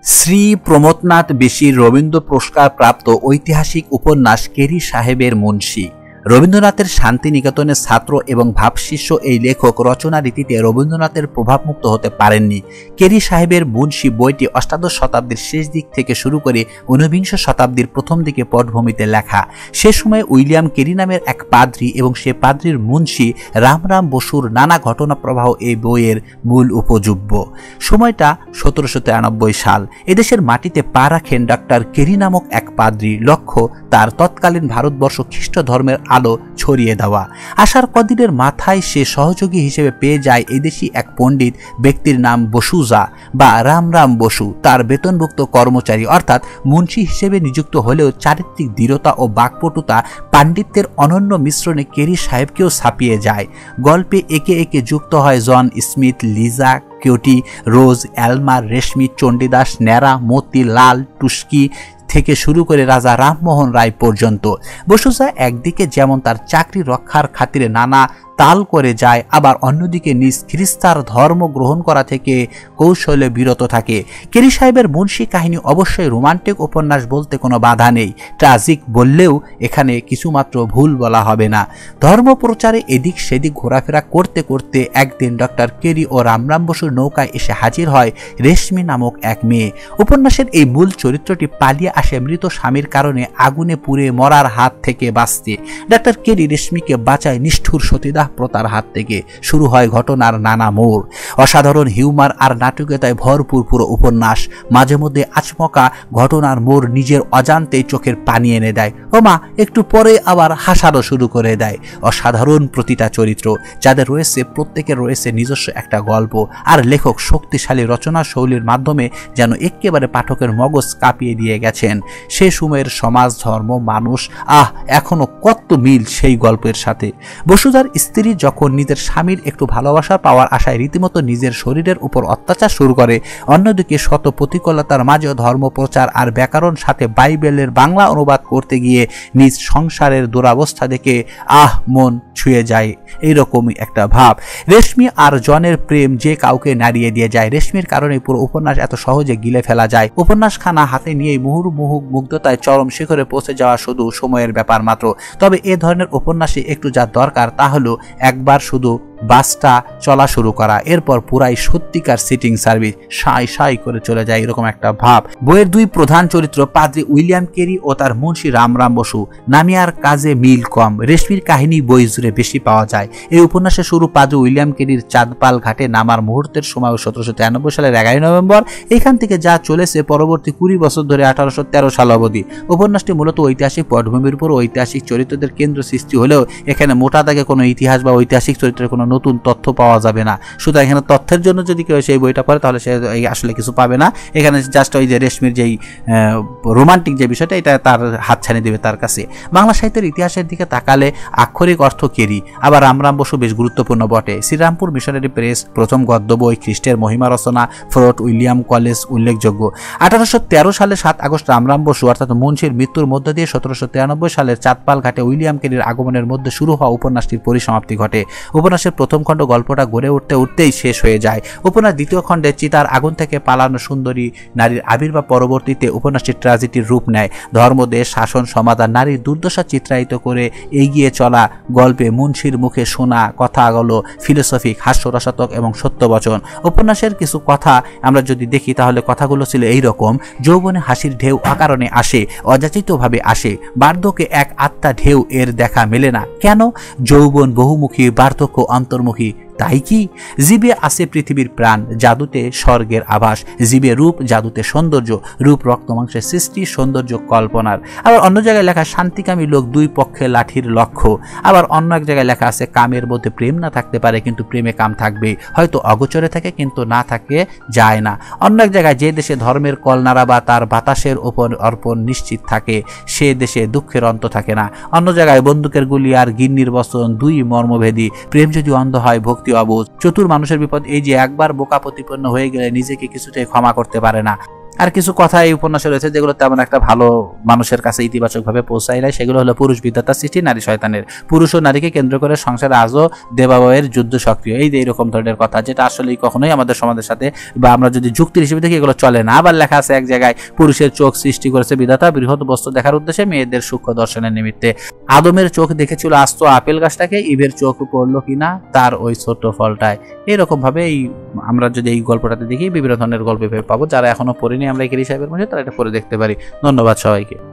শ্রী প্রমথনাথ বিশির রবীন্দ্র পুরস্কার প্রাপ্ত ঐতিহাসিক উপন্যাস কেরি সাহেবের মুন্সি। রবীন্দ্রনাথের শান্তিনিকেতনের ছাত্র এবং ভাবশিষ্য এই লেখক রচনা রীতিতে রবীন্দ্রনাথের প্রভাবমুক্ত হতে পারেননি। কেরি সাহেবের মুন্সি বইটি অষ্টাদশ শতাব্দীর শেষ দিক থেকে শুরু করে ঊনবিংশ শতাব্দীর প্রথম দিকে পটভূমিতে লেখা। সে সময় উইলিয়াম কেরি নামের এক পাদ্রী এবং সে পাদ্রীর মুন্সি রামরাম বসুর নানা ঘটনা প্রবাহ এই বইয়ের মূল উপজীব্য। সময়টা 1793 সাল। এদেশের মাটিতে পা রাখেন ডক্টর কেরি নামক এক পাদ্রী। লক্ষ্য তার তৎকালীন ভারতবর্ষ খ্রিস্ট ধর্মের আলো ছড়িয়ে দেওয়া। আসার কদিনের মাথায় সে সহযোগী হিসেবে পেয়ে যায় এদেশি এক পণ্ডিত ব্যক্তির নাম বসুজা বা রামরাম বসু। তার বেতনভুক্ত কর্মচারী অর্থাৎ মুন্সি হিসেবে নিযুক্ত হলেও চারিত্রিক দৃঢ়তা ও বাকপটুতা পাণ্ডিত্যের অনন্য মিশ্রণে কেরি সাহেবকেও ছাপিয়ে যায়। গল্পে একে একে যুক্ত হয় John Smith, Liza, Cutie, Rose, Elmer, Reshmi, Chandidas, Nyara, Moti, লাল, টুস্কি থেকে শুরু করে রাজা রামমোহন রায় পর্যন্ত। বসুজা একদিকে যেমন তার চাকরি রক্ষার খাতিরে নানা তাল করে যায়, আবার অন্যদিকে নিজ খ্রিস্টার ধর্ম গ্রহণ করা থেকে কৌশলে বিরত থাকে। কেরি সাহেবের মুন্সি কাহিনী অবশ্যই রোমান্টিক উপন্যাস বলতে কোনো বাধা নেই। ট্রাজিক বললেও এখানে কিছুমাত্র ভুল বলা হবে না। ধর্ম প্রচারে এদিক সেদিক ঘোরাফেরা করতে করতে একদিন ডক্টর কেরি ও রামরাম বসুর নৌকায় এসে হাজির হয় রেশমি নামক এক মেয়ে। উপন্যাসের এই মূল চরিত্রটি পালিয়ে আসে মৃত স্বামীর কারণে আগুনে পুড়ে মরার হাত থেকে বাঁচতে। ডক্টর কেরি রেশমিকে বাঁচায় নিষ্ঠুর সতীদাহ প্রতার হাত থেকে। শুরু হয় ঘটনার নানা মোড়। অসাধারণ হিউমার আর নাটকীয়তায় ভরপুর পুরো উপন্যাস। মাঝে মধ্যে আচমকা ঘটনার মোড় নিজের অজান্তেই চোখের পানি এনে দেয়। ওমা, একটু পরে আবার হাসারও শুরু করে দেয়। অসাধারণ প্রতিটা চরিত্র, যাদের রয়েছে প্রত্যেকের রয়েছে নিজস্ব একটা গল্প। আর লেখক শক্তিশালী রচনা শৈলীর মাধ্যমে যেন একেবারে পাঠকের মগজ কাঁপিয়ে দিয়ে গেছেন। সে সময়ের সমাজ, ধর্ম, মানুষ, এখনো কত মিল সেই গল্পের সাথে। বসুধার স্ত্রী যখন নিজের স্বামীর একটু ভালোবাসা পাওয়ার আশায় রীতিমতো নিজের শরীরের উপর অত্যাচার শুরু করে, অন্যদিকে শত প্রতিকূলতার মাঝেও ধর্ম প্রচার আর ব্যাকরণ সাথে বাইবেলের বাংলা অনুবাদ করতে গিয়ে নিজ সংসারের দুরাবস্থা দেখে মন ছুঁয়ে যায়। এইরকমই একটা ভাব। রেশমি আর জনের প্রেম যে কাউকে নাড়িয়ে দিয়ে যায়। রেশমির কারণে পুরো উপন্যাস এত সহজে গিলে ফেলা যায়। উপন্যাসখানা হাতে নিয়েই মুহুর্মুহু মুগ্ধতায় চরম শিখরে পৌঁছে যাওয়া শুধু সময়ের ব্যাপার মাত্র। তবে এ ধরনের উপন্যাসে একটু যা দরকার তা হলো একবার শুধু বাসটা চলা শুরু করা, এরপর পুরাই সত্যিকার সিটিং সার্ভিস, সাই সাই করে চলে যায়, এরকম একটা ভাব। বইয়ের দুই প্রধান চরিত্র পাদ্রী উইলিয়াম কেরি ও তার মুন্সি রামরাম বসু। নামিয়ার কাজে মিল কম, রেশমির কাহিনী বই জুড়ে বেশি পাওয়া যায়। এই উপন্যাসের শুরু পাদ্রী উইলিয়াম কেরির চাঁদপাল ঘাটে নামার মুহূর্তের সময় 1793 সালের 11 নভেম্বর। এখান থেকে যা চলেছে পরবর্তী 20 বছর ধরে 1813 সাল অবধি। উপন্যাসটি মূলত ঐতিহাসিক পটভূমির উপর ঐতিহাসিক চরিত্রদের কেন্দ্র সৃষ্টি হলেও এখানে মোটা দাগে কোনো ইতিহাস বা ঐতিহাসিক চরিত্রের কোনো নতুন তথ্য পাওয়া যাবে না। শুধু এখানে তথ্যের জন্য যদি কেউ সেই বইটা পড়ে তাহলে সে আসলে কিছু পাবে না। এখানে জাস্ট ওই যে রেশমির যেই রোমান্টিক যে বিষয়টা, এটা তার হাতছানি দেবে তার কাছে। বাংলা সাহিত্যের ইতিহাসের দিকে তাকালে আক্ষরিক অর্থ কেরি, আবার রামরাম বসু বেশ গুরুত্বপূর্ণ বটে। শ্রীরামপুর মিশনারি প্রেস, প্রথম গদ্য বই, খ্রিস্টের মহিমা রচনা, ফোর্ট উইলিয়াম কলেজ উল্লেখযোগ্য। 1813 সালে 7 আগস্ট রামরাম বসু অর্থাৎ মুন্সির মৃত্যুর মধ্য দিয়ে 1793 সালের চাঁদপাল ঘাটে উইলিয়াম কেরির আগমনের মধ্যে শুরু হওয়া উপন্যাসটির পরিসমাপ্তি ঘটে। উপন্যাসের প্রথম খণ্ড গল্পটা গড়ে উঠতেই শেষ হয়ে যায়। উপন্যাস দ্বিতীয় খণ্ডে চিতার আগুন থেকে পালানো সুন্দরী নারীর আবির্ভাব পরবর্তীতে উপন্যাসটি ট্র্যাজেডির রূপ নেয়। ধর্ম, দেশ, শাসন, সমাধান, নারীর দুর্দশা চিত্রায়িত করে এগিয়ে চলা গল্পে মুন্সির মুখে শোনা কথাগুলো ফিলোসফিক, হাস্যরসাত্মক এবং সত্যবচন। উপন্যাসের কিছু কথা আমরা যদি দেখি তাহলে কথাগুলো ছিল এইরকম: যৌবনে হাসির ঢেউ অকারণে আসে, অযাচিতভাবে আসে। বার্ধক্যে এক আত্মা ঢেউ, এর দেখা মেলে না কেন? যৌবন বহুমুখী, বার্ধক্য অন্তর্মুখী। তাই কি? জীবে আছে পৃথিবীর প্রাণ, জাদুতে স্বর্গের আভাস। জীবে রূপ, জাদুতে সৌন্দর্য। রূপ রক্ত মাংসের সৃষ্টি, সৌন্দর্য কল্পনার। আবার অন্য জায়গায় লেখা শান্তিকামী লোক দুই পক্ষে লাঠির লক্ষ্য। আবার অন্য এক জায়গায় লেখা আছে কামের মধ্যে প্রেম না থাকতে পারে কিন্তু প্রেমে কাম থাকবে, হয়তো অগোচরে থাকে কিন্তু না থাকে যায় না। অন্য এক জায়গায় যে দেশে ধর্মের কলনারা বা তার বাতাসের ওপর অর্পণ নিশ্চিত থাকে সে দেশে দুঃখের অন্ত থাকে না। অন্য জায়গায় বন্দুকের গুলি আর গিন্নির বচন দুই মর্মভেদী। প্রেম যদি অন্ধ হয় ভক্তি অবুঝ। চতুর মানুষের বিপদ এই যে একবার বোকা প্রতিপন্ন হয়ে গেলে নিজেকে কিছুতেই ক্ষমা করতে পারে না। আর কিছু কথা এই উপন্যাসে রয়েছে যেগুলো তেমন একটা ভালো মানুষের কাছে ইতিবাচকভাবে পৌঁছায় নাই। সেগুলো হলো পুরুষ বিধাতা সৃষ্টি, নারী শয়তানের, পুরুষ ও নারীকে কেন্দ্র করে সংসারে আজও দেবাবয়ের যুদ্ধ সক্রিয়, এই যে এরকম ধরনের কথা, যেটা আসলে কখনোই আমাদের সমাজের সাথে বা আমরা যদি যুক্তির হিসেবে দেখি এগুলো চলে না। আবার লেখা আছে এক জায়গায়, পুরুষের চোখ সৃষ্টি করেছে বিধাতা বৃহৎ বস্তু দেখার উদ্দেশ্যে, মেয়েদের সূক্ষ্ম দর্শনের নিমিত্তে। আদমের চোখ দেখেছিল আস্ত আপেল গাছটাকে, ইভের চোখ পড়লো কিনা তার ওই ছোট্ট ফলটায়। এরকম ভাবে এই আমরা যদি এই গল্পটাতে দেখি বিভিন্ন ধরনের গল্প পাবো। যারা এখনো পড়েনি আমরা কেরি সাহেবের মুন্সি, তারা এটা পড়ে দেখতে পারি। ধন্যবাদ সবাইকে।